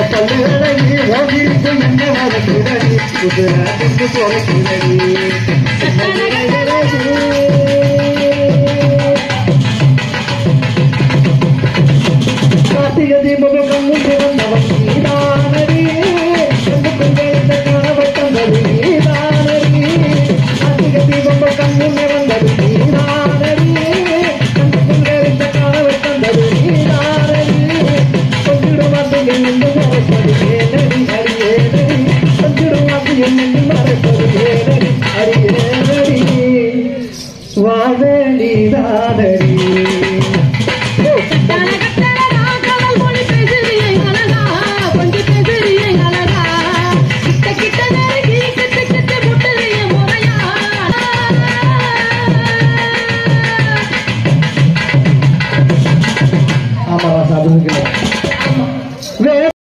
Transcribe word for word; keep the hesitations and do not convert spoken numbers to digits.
பல்லுகளி ஓவிருக்கு என்ன வரக்குதடி குதிராட்டுக்கு போறக்குதடி கார்த்திகை தீபம் கண்ணுக்கு வந்தவன் நீதானடி இந்த கணவர் தந்தது நீதானடி கார்த்திகை தீபம் கண்ணுக்கு வந்தது நீதானடி இந்த கணவர் தந்தது நீதானடி கொஞ்சிடும் வந்து என்னென்று மறைப்பது ஏனடி அரியேனடி கொஞ்சிடும் வந்து என்னென்று மறைப்பது ஏனடி அரியேனடி வாழடிதானடி ஆமா சாப்பிடுங்க.